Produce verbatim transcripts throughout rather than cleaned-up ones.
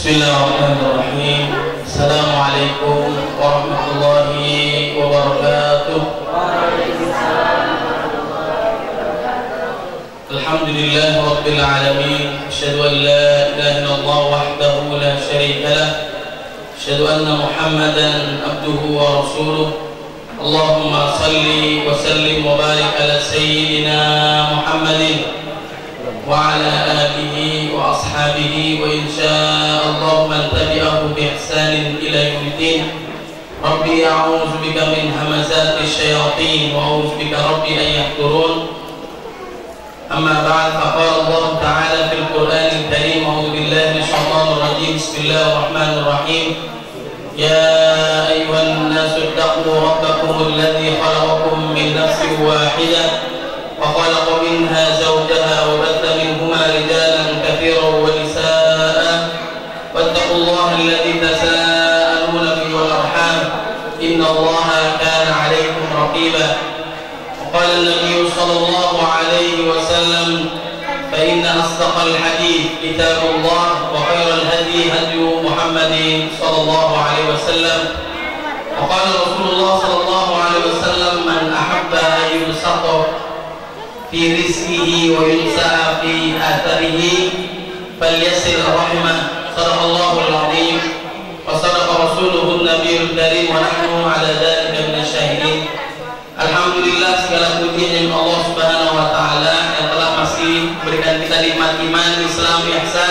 Bismillahirrahmanirrahim. Assalamualaikum warahmatullahi wabarakatuh. Alhamdulillah rabbil alamin. Asyhadu an la ilaha illallah wahdahu la syarika lah. Asyhadu anna Muhammadan abduhu wa rasuluh. Allahumma salli wa sallim wa barik ala sayyidina Muhammadin wa ala alihi wa ashabihi wa insyaallah man tabi'ahu bi ihsanin ila yaumiddin. Rabbi a'udzu bika min hamazati syayatin wa a'udzu bika rabbi an yahdurun. Amma ba'd, faqala Allah ta'ala fil Qur'anil Karim, a'udzu billahi minasyaitonir rajim. Bismillahirrahmanirrahim. Ya ayyuhan nasu ittaqu rabbakumul ladzi khalaqakum min nafsin wahidah وخلق منها زوجها وبث منهما رجالا كثيرا ونساء واتقوا الله الذي تساءلون به والأرحام إن الله كان عليكم رقيبا. وقال النبي صلى الله عليه وسلم فإن أصدق الحديث كتاب الله وخير الهدي هدي محمد صلى الله عليه وسلم. وقال رسول الله صلى الله عليه وسلم من أحب أن يبسط fi rizqihi wa yunsa'a fi atharihi falyasil rahimah. Sadaqallahul azim wa sadaqa rasuluhun nabiyul karim wa nahnu ala dzalika minasyahidin. Alhamdulillah, segala puji yang Allah Subhanahu wa taala yang telah masih memberikan kita nikmat iman, Islam, ihsan.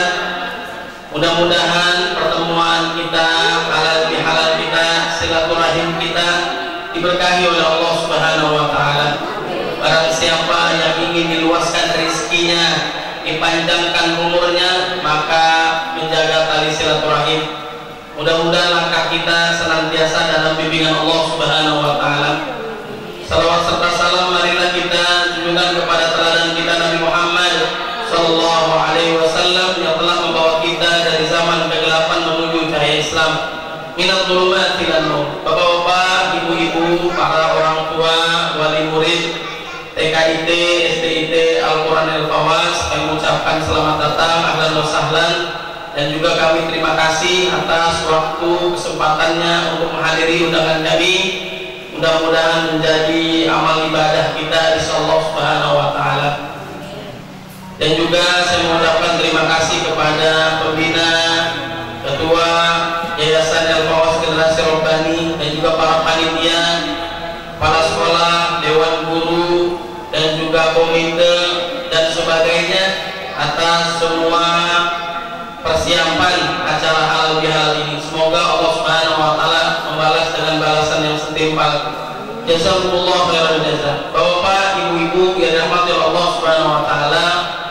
Mudah-mudahan pertemuan kita, halal bihalal kita, silaturahim kita diberkahi oleh Allah Subhanahu wa taala. Barang siapa yang ingin diluaskan rezekinya, dipanjangkan umurnya, maka menjaga tali silaturahim. Mudah-mudahan langkah kita senantiasa dalam bimbingan Allah Subhanahu wa taala. Salawat serta salam marilah kita junjungan kepada teladan kita Nabi Muhammad sallallahu alaihi wasallam yang telah membawa kita dari zaman kegelapan menuju cahaya Islam. Minadh dhulumati ilan nur. Bapak-bapak, ibu-ibu, para orang tua, wali murid T K I T, S T I T, Al-Quran Al-Fawas, kami mengucapkan selamat datang, ahlan wa sahlan, dan juga kami terima kasih atas waktu kesempatannya untuk menghadiri undangan kami. Mudah-mudahan menjadi amal ibadah kita insyaallah subhanahu wa ta'ala. Dan juga saya mengucapkan terima kasih kepada pembina, ketua Yayasan Al-Fawas Generasi Rabbani, dan juga para panitia, kepala sekolah, dewan guru, dan juga komite dan sebagainya atas semua persiapan acara halal bihalal ini. Semoga Allah Subhanahu wa taala membalas dengan balasan yang setimpal. Jazakumullah khairan jazaa. Bapak, ibu-ibu yang dirahmati Allah Subhanahu wa taala,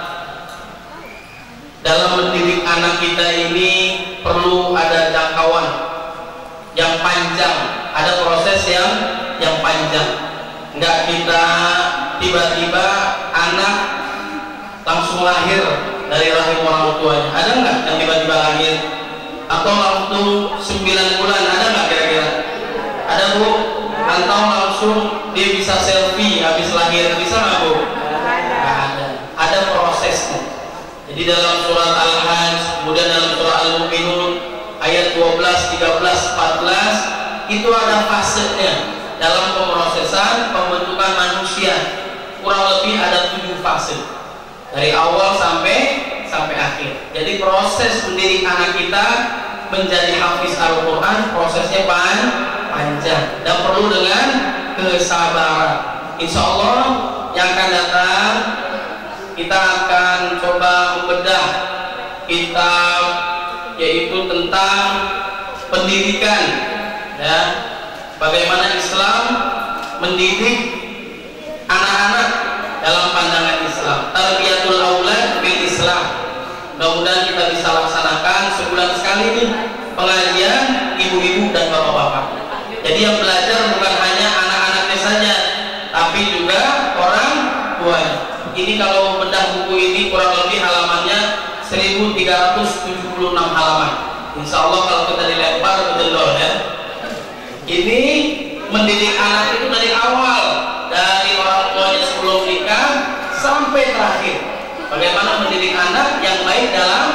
dalam mendidik anak kita ini perlu ada jangkauan yang panjang, ada proses yang yang panjang. Enggak kita tiba-tiba anak langsung lahir dari rahim orang tuanya. Ada enggak yang tiba-tiba lahir? Atau langsung sembilan bulan, ada enggak kira-kira? Ada bu? Atau langsung dia bisa selfie habis lahir, bisa enggak bu? Enggak ada. Ada prosesnya. Jadi dalam surat Al-Hajj, kemudian dalam surat Al-Mu'minun ayat dua belas, tiga belas, empat belas itu ada fasenya. Dalam pemrosesan pembentukan manusia kurang lebih ada tujuh fase dari awal sampai sampai akhir. Jadi proses mendidik anak kita menjadi hafiz Al-Quran prosesnya panjang dan perlu dengan kesabaran. Insya Allah yang akan datang kita akan coba membedah kitab yaitu tentang pendidikan, ya, bagaimana Islam mendidik anak-anak dalam pandangan Islam. Tarbiyatul aulad bil Islam. Mudah-mudahan kita bisa laksanakan sebulan sekali nih pengajian ibu-ibu dan bapak-bapak. Jadi yang belajar bukan hanya anak-anaknya saja, tapi juga orang tuanya. Ini kalau bedah buku ini kurang lebih halamannya seribu tiga ratus tujuh puluh enam halaman. Insya Allah kalau kita dilempar betul ya. Ini mendidik anak itu dari awal, dari orang tuanya sebelum nikah sampai terakhir. Bagaimana mendidik anak yang baik dalam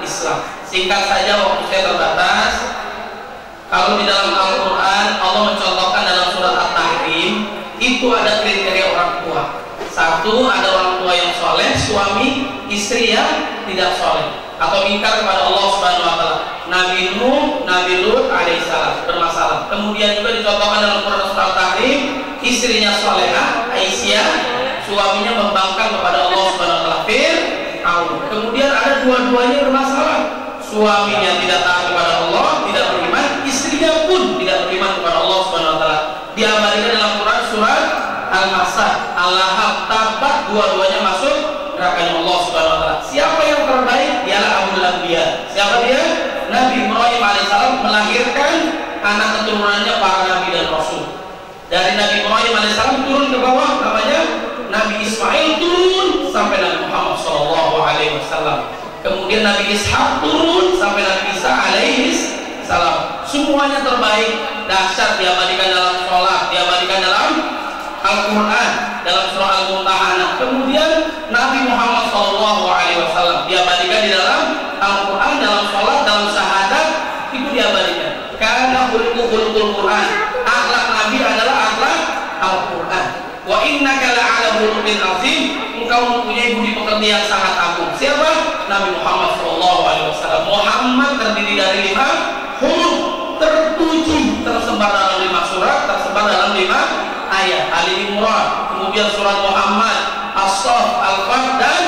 Islam. Singkat saja, waktu saya terbatas. Kalau di dalam Al-Quran Allah mencontohkan dalam surat At-Tahrim itu ada kriteria orang tua. Satu, ada orang tua yang soleh, suami istri yang tidak soleh atau ingkar kepada Allah Subhanahu Wa Taala. Nabi Nuh, Nabi Lut alaihissalam bermasalah. Kemudian juga dicontohkan dalam Quran surat At-Tahrim, istrinya solehah Aisyah, suaminya membangkang kepada Allah Subhanahu Wa Taala. Fir'aun. Kemudian ada dua-duanya bermasalah. Suaminya tidak taat kepada Allah, tidak beriman, istrinya pun tidak beriman kepada Allah Subhanahu Wa Taala. Diabadikan dalam Quran surat Al-Masad, Al-Lahab, Tabat, dua-duanya masuk nerakanya Allah Subhanahu Wa Taala. Siapa yang terbaik? Dialah Abul Anbiya. Siapa dia? Nabi Ibrahim alaihissalam melahirkan anak keturunannya para nabi dan rasul. Dari Nabi Ibrahim alaihissalam turun ke bawah namanya Nabi Ismail, turun sampai Nabi Muhammad shallallahu alaihi wasallam. Kemudian Nabi Ishak turun sampai Nabi Isa alaihissalam. Semuanya terbaik, dahsyat, diabadikan dalam sholat, diabadikan dalam Al-Quran, dalam surah Al-Mumtahanah. Kemudian Nabi Muhammad shallallahu alaihi wasallam diabadikan di dalam Al-Quran, dalam sholat, dalam syahadat, itu diabadikan. Karena khuluqul khuluqul Quran, akhlak Nabi adalah akhlak Al-Quran. Wa innaka la'ala khuluqin azim, engkau mempunyai budi pekerti yang sangat agung. Siapa? Nabi Muhammad shallallahu alaihi wasallam. Muhammad terdiri dari lima huruf, tertujuh, tersebar dalam lima surat, tersebar dalam lima ayat. Ali Imran, kemudian surat Muhammad, As-Saff, Al-Fat, dan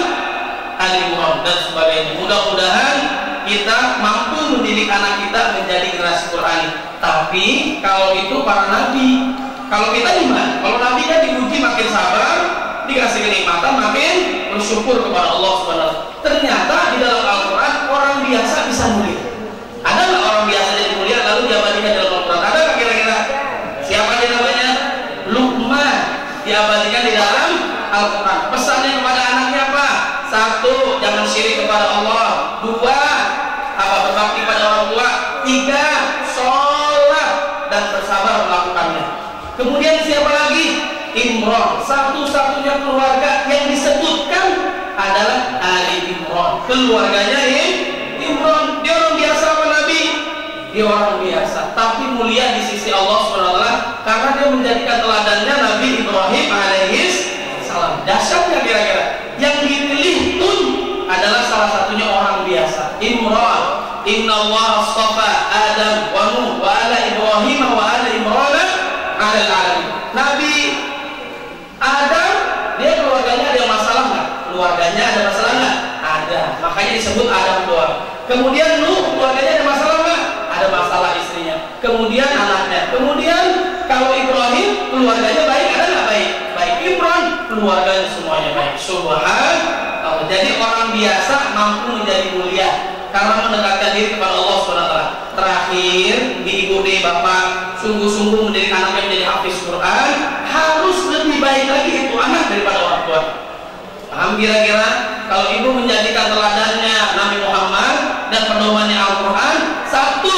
Ali Imran dan sebagainya. Mudah-mudahan kita mampu mendidik anak kita menjadi generasi Qurani. Tapi kalau itu para nabi, kalau kita gimana? Kalau nabi kan diuji makin sabar, dikasih kenikmatan, makin bersyukur kepada Allah Subhanahu Wa Taala. Ternyata di dalam Al-Quran orang biasa bisa mulia. Ada nggak orang biasa jadi mulia lalu diabadikan dalam Al-Quran? Ada nggak kira-kira? Siapa dia namanya? Luqman, diabadikan di dalam Al-Quran. Pesannya kepada anaknya apa? Satu, jangan syirik kepada Allah. Dua, apa? Berbakti pada orang tua. Tiga, sholat dan bersabar melakukannya. Kemudian siapa lagi? Imran, satu-satunya keluarga yang disebutkan adalah Ali Imran. Keluarganya ini Imran. Dia orang biasa apa Nabi? Dia orang biasa, tapi mulia di sisi Allah subhanahu wa taala karena dia menjadikan teladannya Nabi Ibrahim alaihis salam. Dahsyatnya kira-kira yang dipilih pun adalah salah satunya orang biasa. Imran, Inna Allah astafa Adam wa Nuh wa ala Ibrahim wa ala Imran ala alamin. Nabi Adam, dia keluarganya ada masalah nggak? Keluarganya ada masalah nggak? Ada. Makanya disebut Adam doang. Kemudian Nuh, keluarganya ada masalah nggak? Ada masalah istrinya. Kemudian anaknya. Kemudian kalau Ibrahim, keluarganya baik, ada nggak baik? Baik. Imran, keluarganya semuanya baik. Subhanallah. Jadi orang biasa mampu menjadi mulia karena mendekatkan diri kepada Allah subhanahu wa taala. Terakhir, di ibu di bapak, sungguh-sungguh mendidik anaknya menjadi hafiz Quran, harus lebih baik lagi itu anak daripada orang tua. Paham kira-kira? Kalau ibu menjadikan teladannya Nabi Muhammad dan pedomannya Al-Quran, satu,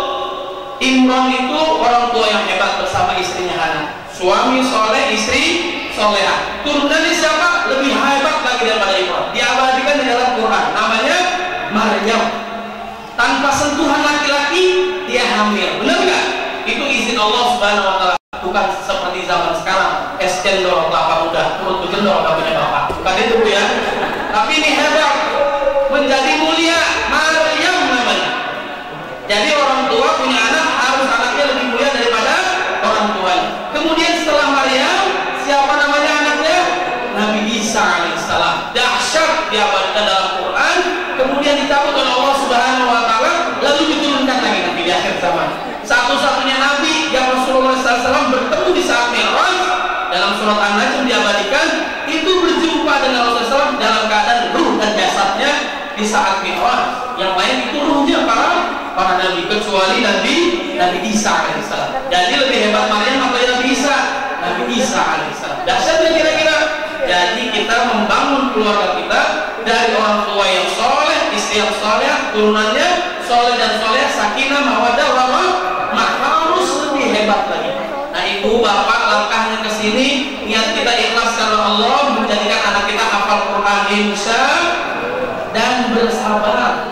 Imran itu orang tua yang hebat bersama istrinya Hana. Suami soleh, istri soleha. Turunannya siapa? Lebih hebat lagi daripada Imran. Diabadikan di dalam Quran. Namanya Maryam. Tanpa sentuhan laki-laki dia hamil. Benar nggak? Itu izin Allah Subhanahu Wa Taala. Bukan seperti zaman sekarang es cendol kelapa muda, perut cendol nggak punya bapak. Bukan itu bu ya. Tapi ini hebat, menjadi mulia. Maryam namanya. Jadi orang tua punya anak harus anaknya lebih mulia daripada orang tuanya. Kemudian setelah Maryam, siapa namanya anaknya? Nabi Isa alaihissalam. Dahsyat diabadikan dalam Quran. Kemudian dicabut oleh Allah Subhanahu Wa Taala, lalu diturunkan lagi nanti di akhir zaman. Satu-satunya Nabi yang Rasulullah shallallahu alaihi wasallam bertemu di saat Mi'raj dalam surat An-Najm diabadikan itu berjumpa dengan Rasulullah shallallahu alaihi wasallam dalam keadaan ruh dan jasadnya di saat Mi'raj. Yang lain itu ruhnya para para nabi kecuali Nabi Nabi Isa alaihissalam. Jadi lebih hebat Maryam atau Nabi Isa? Nabi Isa alaihissalam. Dahsyatnya kira-kira. Jadi kita membangun keluarga kita dari orang tua yang soleh, istri yang soleh, turunannya soleh dan soleh, sakinah, mawaddah, warahmah, harus lebih hebat lagi. Nah ibu bapak langkahnya ke sini, niat kita ikhlas karena Allah, menjadikan anak kita hafal Quran insya dan bersabar.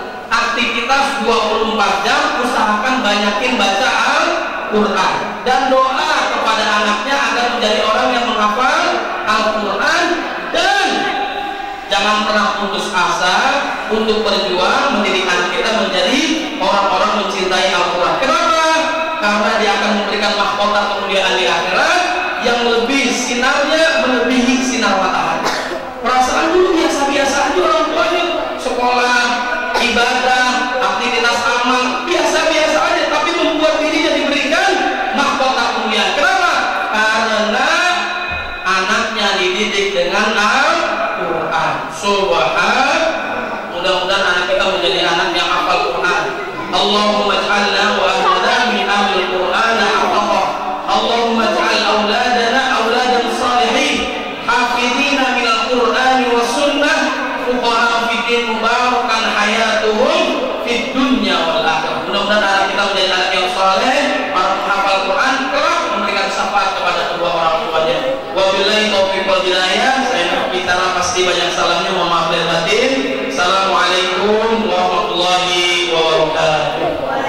aktivitas dua puluh empat jam usahakan banyakin baca Al-Quran dan doa kepada anaknya agar menjadi orang yang menghafal Al-Quran, dan jangan pernah putus asa untuk berjuang mendidik anak kita menjadi orang-orang mencintai Al-Quran. Kenapa? Karena dia akan memberikan mahkota kemuliaan di akhirat yang lebih sinarnya melebihi sinar matahari. Perasaan dulu biasa-biasa aja orang tuanya, sekolah, ibadah, aktivitas amal biasa-biasa aja, tapi membuat dirinya diberikan mahkota kemuliaan. Kenapa? Karena anaknya dididik dengan Al-Quran. Subhan, mudah-mudahan anak kita menjadi anak yang hafal Quran. Allahumma ij'alna wa ahlana min ahli Quran hafadha. Allahumma ij'al auladana auladan salihin hafidina min al-Quran wa sunnah fuqaha fiddin mubarakan hayatuhum fid dunya wal akhirah. Mudah-mudahan anak kita menjadi anak yang saleh, para penghafal Quran, kelak memberikan syafaat kepada kedua orang tuanya. Wabillahi taufiq wal hidayah. Saya bicara pasti banyak salahnya, mohon maaf lahir batin. Assalamualaikum warahmatullahi wabarakatuh.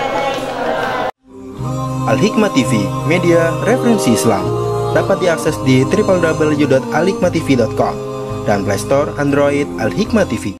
Al-Hikmah T V, media referensi Islam, dapat diakses di w w w titik al hikmah t v titik com dan Play Store Android Al-Hikmah T V.